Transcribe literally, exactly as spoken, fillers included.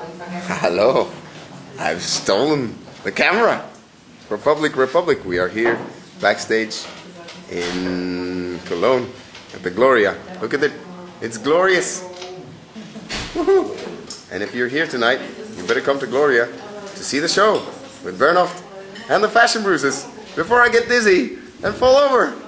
Hello. I've stolen the camera. Republic, Republic. We are here backstage in Cologne at the Gloria. Look at it. It's glorious. Woohoo. And if you're here tonight, you better come to Gloria to see the show with Bernhoft and the Fashion Bruises before I get dizzy and fall over.